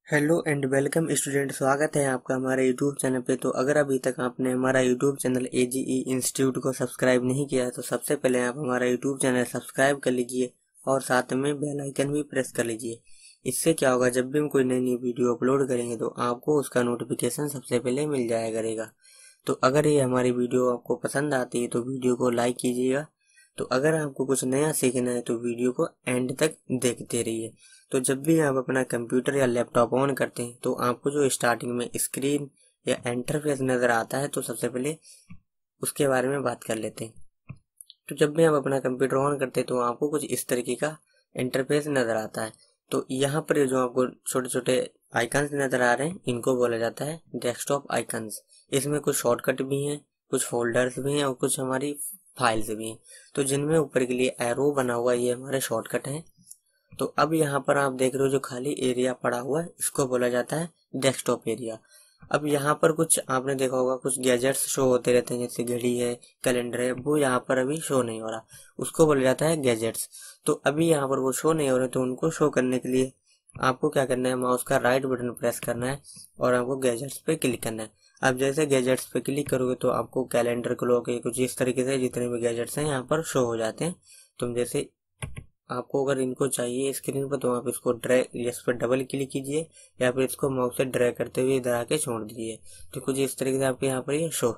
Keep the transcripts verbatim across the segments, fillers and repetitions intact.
Hello and welcome student, स्वागत है आपका हमारे यूट्यूब चैनल पे। तो अगर अभी तक आपने हमारा यूट्यूब चैनल एजीई इंस्टीट्यूट को सब्सक्राइब नहीं किया है तो सबसे पहले आप हमारा यूट्यूब चैनल सब्सक्राइब कर लीजिए और साथ में बेल आइकन भी प्रेस कर लीजिए। इससे क्या होगा, जब भी हम कोई नई नई वीडियो अपलोड करेंगे तो आपको उसका नोटिफिकेशन सबसे पहले मिल जाया करेगा। तो अगर ये हमारी वीडियो आपको पसंद आती है तो वीडियो को लाइक कीजिएगा। तो अगर आपको कुछ नया सीखना है तो वीडियो को एंड तक देखते रहिए। तो जब भी आप अपना कंप्यूटर या लैपटॉप ऑन करते हैं तो आपको जो स्टार्टिंग में स्क्रीन या इंटरफेस नज़र आता है तो सबसे पहले उसके बारे में बात कर लेते हैं। तो जब भी आप अपना कंप्यूटर ऑन करते हैं तो आपको कुछ इस तरीके का इंटरफेस नज़र आता है। तो यहाँ पर जो आपको छोटे छोटे आइकन्स नज़र आ रहे हैं इनको बोला जाता है डेस्कटॉप आइकन्स। इसमें कुछ शॉर्टकट भी हैं, कुछ फोल्डर्स भी हैं और कुछ हमारी फाइल्स भी हैं। तो जिनमें ऊपर के लिए एरो बना हुआ ये हमारे शॉर्टकट हैं। तो अब यहाँ पर आप देख रहे हो जो खाली एरिया पड़ा हुआ है इसको बोला जाता है डेस्कटॉप एरिया। अब यहाँ पर कुछ आपने देखा होगा, कुछ गैजेट्स शो होते रहते हैं, जैसे घड़ी है, कैलेंडर है, वो यहाँ पर अभी शो नहीं हो रहा, उसको बोला जाता है गैजेट्स। तो अभी यहाँ पर वो शो नहीं हो रहे तो उनको शो करने के लिए आपको क्या करना है, माउस का राइट बटन प्रेस करना है और आपको गैजेट्स पे क्लिक करना है। अब जैसे गैजेट्स पे क्लिक करोगे तो आपको कैलेंडर क्लॉक के कुछ इस तरीके से जितने भी गैजेट्स हैं यहाँ पर शो हो जाते हैं। तुम जैसे आपको अगर इनको चाहिए स्क्रीन पर तो आप इसको ड्रैग, इस पर डबल क्लिक कीजिए या फिर इसको माउस से ड्रैग करते हुए इधर आके छोड़ दीजिए। तो कुछ इस तरीके से आपके यहाँ पर ये शो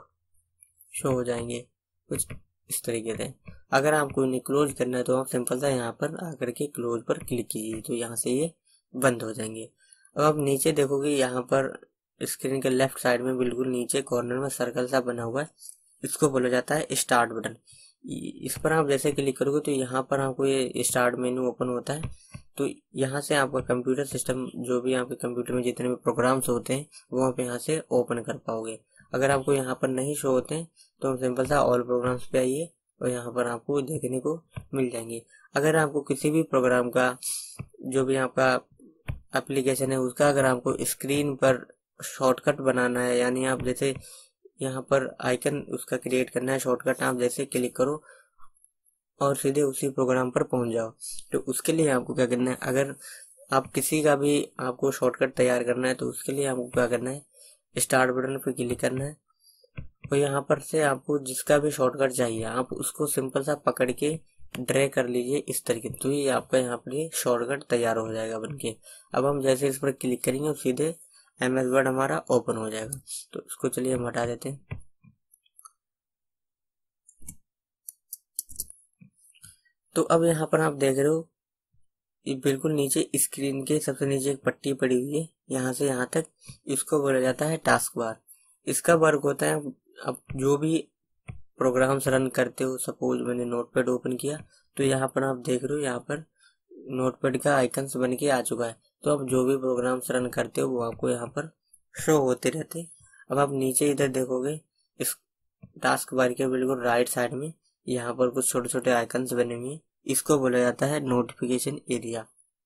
शो हो जाएंगे, कुछ इस तरीके से। अगर आपको इन्हें क्लोज करना है तो आप सिंपल सा यहाँ पर आकर के क्लोज पर क्लिक कीजिए तो यहाँ से ये बंद हो जाएंगे। अब आप नीचे देखोगे यहाँ पर स्क्रीन के लेफ्ट साइड में बिल्कुल नीचे कॉर्नर में सर्कल सा बना हुआ है, इसको बोला जाता है स्टार्ट बटन। इस पर आप जैसे क्लिक करोगे तो यहाँ पर आपको ये स्टार्ट मेनू ओपन होता है। तो यहाँ से आपका कंप्यूटर सिस्टम, जो भी आपके कंप्यूटर में जितने भी प्रोग्राम्स होते हैं वो आप यहाँ से ओपन कर पाओगे। अगर आपको यहाँ पर नहीं शो होते हैं तो सिंपल सा ऑल प्रोग्राम्स पे आइए और यहाँ पर आपको देखने को मिल जाएंगे। अगर आपको किसी भी प्रोग्राम का, जो भी आपका एप्लीकेशन है उसका, अगर आपको स्क्रीन पर शॉर्टकट बनाना है, यानी आप जैसे यहाँ पर आइकन उसका क्रिएट करना है शॉर्टकट, आप जैसे क्लिक करो और सीधे उसी प्रोग्राम पर पहुंच जाओ। तो उसके लिए आपको क्या करना है, अगर आप किसी का भी आपको शॉर्टकट तैयार करना है तो उसके लिए आपको क्या करना है, स्टार्ट बटन पर क्लिक करना है और यहाँ पर से आपको जिसका भी शॉर्टकट चाहिए आप उसको सिंपल सा पकड़ के ड्रैग कर लीजिए इस तरीके। तो ये आपका यहाँ पर ये शॉर्टकट तैयार हो जाएगा बनके। अब हम जैसे इस पर क्लिक करेंगे और सीधे एम एस वर्ड हमारा ओपन हो जाएगा। तो इसको चलिए हम हटा देते हैं। तो अब यहाँ पर आप देख रहे हो ये बिल्कुल नीचे स्क्रीन के सबसे नीचे एक पट्टी पड़ी हुई है, यहाँ से यहाँ तक, इसको बोला जाता है टास्क बार। इसका वर्क होता है, अब जो भी प्रोग्राम्स रन करते हो, सपोज मैंने नोटपैड ओपन किया तो यहाँ पर आप देख रहे हो यहाँ पर नोटपैड का आइकन्स बन के आ चुका है। तो अब जो भी प्रोग्राम्स रन करते हो वो आपको यहाँ पर शो होते रहते। अब आप नीचे इधर देखोगे इस टास्क बार के बिल्कुल राइट साइड में यहाँ पर कुछ छोटे छोटे आइकन्स बने हुए हैं, इसको बोला जाता है नोटिफिकेशन एरिया।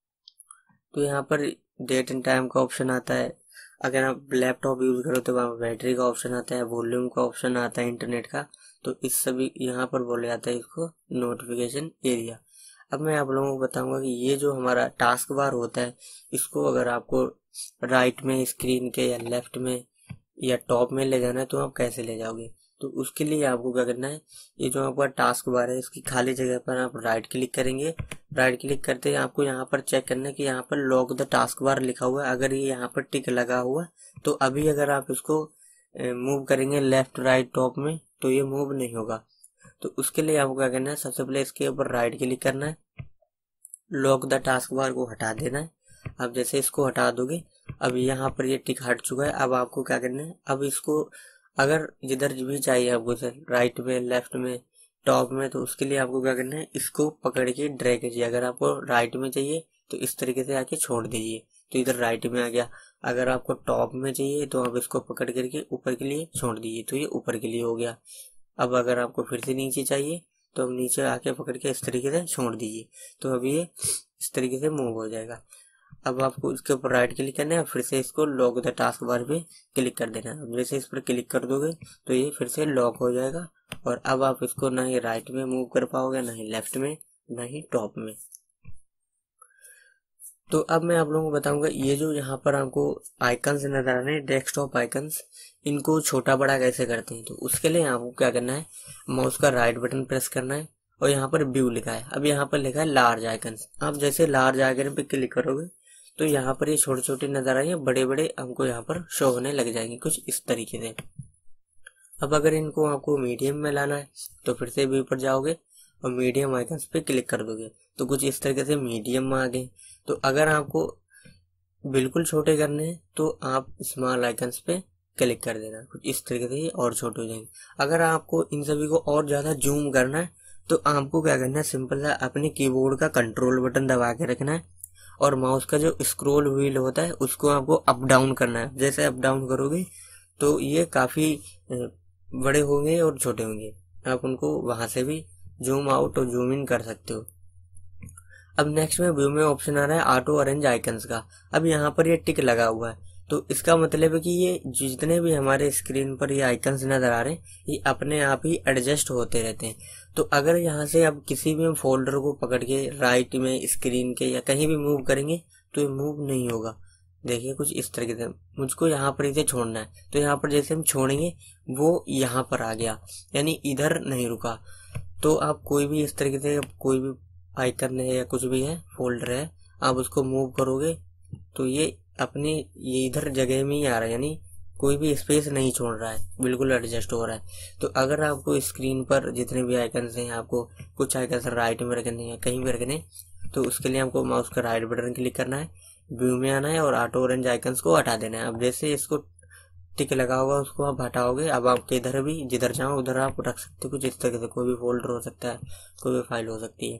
तो यहाँ पर डेट एंड टाइम का ऑप्शन आता है, अगर आप लैपटॉप यूज करो तो वहाँ बैटरी का ऑप्शन आता है, वॉल्यूम का ऑप्शन आता है इंटरनेट का। तो इस सभी यहाँ पर बोला जाता है इसको नोटिफिकेशन एरिया। अब मैं आप लोगों को बताऊंगा कि ये जो हमारा टास्क बार होता है इसको अगर आपको राइट में स्क्रीन के या लेफ्ट में या टॉप में ले जाना है तो आप कैसे ले जाओगे। तो उसके लिए आपको क्या करना है, ये जो आपका टास्क बार है इसकी खाली जगह पर आप राइट क्लिक करेंगे। राइट क्लिक करते ही आपको यहाँ पर चेक करना है कि यहाँ पर लॉक द टास्क बार लिखा हुआ है। अगर ये यहाँ पर टिक लगा हुआ है तो अभी अगर आप इसको मूव करेंगे लेफ्ट राइट टॉप में तो ये मूव नहीं होगा। तो उसके लिए आपको क्या करना है, सबसे पहले इसके ऊपर राइट क्लिक करना है, लॉक द टास्क बार को हटा देना है। अब जैसे इसको हटा दोगे अब यहाँ पर ये टिक हट चुका है। अब आपको क्या करना है, अब इसको अगर जिधर भी चाहिए आपको, सर राइट में, लेफ्ट में, टॉप में, तो उसके लिए आपको क्या करना है, इसको पकड़ के ड्रैग कीजिए। अगर आपको राइट में चाहिए तो इस तरीके से आके छोड़ दीजिए तो इधर राइट में आ गया। अगर आपको टॉप में चाहिए तो आप इसको पकड़ करके ऊपर के लिए छोड़ दीजिए तो ये ऊपर के लिए हो गया। अब अगर आपको फिर से नीचे चाहिए तो अब नीचे आके पकड़ के इस तरीके से छोड़ दीजिए तो अभी ये इस तरीके से मूव हो जाएगा। अब आपको इसके ऊपर राइट क्लिक करना है, फिर से इसको लॉक द टास्क बार पे क्लिक कर देना है। जैसे इस पर क्लिक कर दोगे तो ये फिर से लॉक हो जाएगा और अब आप इसको ना ही राइट में मूव कर पाओगे, ना ही लेफ्ट में, ना ही टॉप में। तो अब मैं आप लोगों को बताऊंगा ये जो यहाँ पर आपको आइकन्स नजर आ रहे हैं, डेस्कटॉप आइकन्स, इनको छोटा बड़ा कैसे करते हैं। तो उसके लिए आपको क्या करना है, माउस का राइट बटन प्रेस करना है और यहाँ पर व्यू लिखा है। अब यहाँ पर लिखा है लार्ज आइकन्स। आप जैसे लार्ज आइकन पे क्लिक करोगे तो यहाँ पर ये छोटे छोटे नजर आएंगे, बड़े बड़े हमको यहाँ पर शो होने लग जाएंगे कुछ इस तरीके से। अब अगर इनको आपको मीडियम में लाना है तो फिर से व्यू पर जाओगे और मीडियम आइकन्स पे क्लिक कर दोगे तो कुछ इस तरीके से मीडियम में आ गए। तो अगर आपको बिल्कुल छोटे करने हैं तो आप स्मॉल आइकन्स पे क्लिक कर देना, कुछ इस तरीके से ये और छोटे हो जाएंगे। अगर आपको इन सभी को और ज़्यादा जूम करना है तो आपको क्या करना है, सिंपल सा अपने कीबोर्ड का कंट्रोल बटन दबा के रखना है और माउस का जो स्क्रॉल व्हील होता है उसको आपको अप डाउन करना है। जैसे अप डाउन करोगे तो ये काफ़ी बड़े होंगे और छोटे होंगे, आप उनको वहाँ से भी जूम आउट और जूम इन कर सकते हो। अब नेक्स्ट में व्यू में ऑप्शन आ रहा है ऑटो अरेंज आइकन्स का। अब यहाँ पर ये टिक लगा हुआ है तो इसका मतलब है कि ये जितने भी हमारे स्क्रीन पर ये आइकन्स नजर आ रहे हैं ये अपने आप ही एडजस्ट होते रहते हैं। तो अगर यहाँ से अब किसी भी फोल्डर को पकड़ के राइट में स्क्रीन के या कहीं भी मूव करेंगे तो ये मूव नहीं होगा। देखिए कुछ इस तरीके से मुझको यहाँ पर इसे छोड़ना है तो यहाँ पर जैसे हम छोड़ेंगे वो यहाँ पर आ गया, यानी इधर नहीं रुका। तो आप कोई भी इस तरीके से कोई भी आइकन है या कुछ भी है फोल्डर है, आप उसको मूव करोगे तो ये अपने ये इधर जगह में ही आ रहा है, यानी कोई भी स्पेस नहीं छोड़ रहा है, बिल्कुल एडजस्ट हो रहा है। तो अगर आपको स्क्रीन पर जितने भी आइकन्स हैं, आपको कुछ आइकन्स राइट में रखने हैं कहीं भी रखने, तो उसके लिए आपको माउस का राइट बटन क्लिक करना है, व्यू में आना है और ऑटो ऑरेंज आइकन्स को हटा देना है। अब जैसे इसको टिक लगा होगा उसको आप हटाओगे, अब आपके इधर भी जिधर चाहो उधर आप रख सकते हो, कुछ इस तरीके से कोई भी फोल्डर हो सकता है, कोई भी फाइल हो सकती है।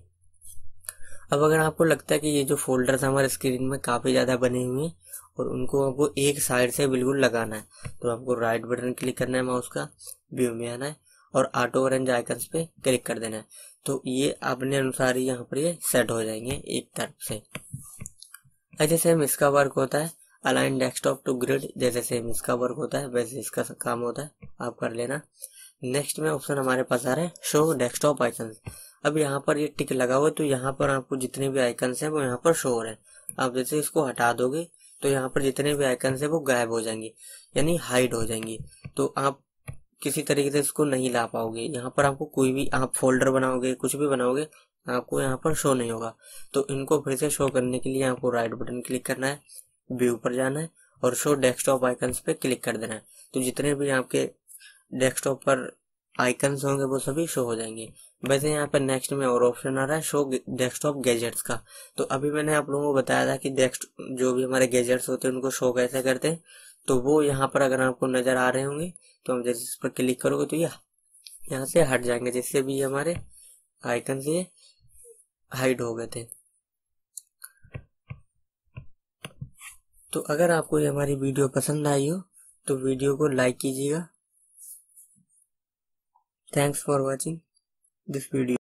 अब अगर आपको लगता है कि ये जो फोल्डर्स हमारे स्क्रीन में काफ़ी ज़्यादा बने हुए हैं और उनको आपको एक साइड से बिल्कुल लगाना है तो आपको राइट बटन क्लिक करना है माउस का, व्यू में आना है और ऑटो ऑरेंज आइकन्स पे क्लिक कर देना है। तो ये अपने अनुसार ही यहाँ पर ये सेट हो जाएंगे एक तरफ से। ऐसे सेम इसका वर्क होता है, अलाइन डेस्कटॉप टू ग्रिड, जैसे सेम इसका वर्क होता है वैसे इसका काम होता है, आप कर लेना। नेक्स्ट में ऑप्शन हमारे पास आ रहा है शो डेस्कटॉप आइकन्स। अब यहाँ पर ये टिक लगा हुआ है तो यहाँ पर आपको जितने भी आइकन्स हैं वो यहाँ पर शो हो रहे हैं। आप जैसे इसको हटा दोगे तो यहाँ पर जितने भी आइकन्स हैं वो गायब हो जाएंगे, यानी हाइड हो जाएंगी। तो आप किसी तरीके से इसको नहीं ला पाओगे। यहाँ पर आपको कोई भी आप फोल्डर बनाओगे कुछ भी बनाओगे आपको यहाँ पर शो नहीं होगा। तो इनको फिर से शो करने के लिए आपको राइट बटन क्लिक करना है, व्यू पर जाना है और शो डेस्कटॉप आइकन्स पे क्लिक कर देना है। तो जितने भी आपके डेस्कटॉप पर आइकन्स होंगे वो सभी शो हो जाएंगे। वैसे यहाँ पर नेक्स्ट में और ऑप्शन आ रहा है शो डेस्कटॉप गैजेट्स का। तो अभी मैंने आप लोगों को बताया था कि डेस्क जो भी हमारे गैजेट्स होते हैं उनको शो कैसे करते हैं। तो वो यहाँ पर अगर आपको नजर आ रहे होंगे तो हम जैसे इस पर क्लिक करोगे तो ये यहाँ से हट जाएंगे, जिससे भी हमारे आइकन से हाइड हो गए थे। तो अगर आपको ये हमारी वीडियो पसंद आई हो तो वीडियो को लाइक कीजिएगा। Thanks for watching this video.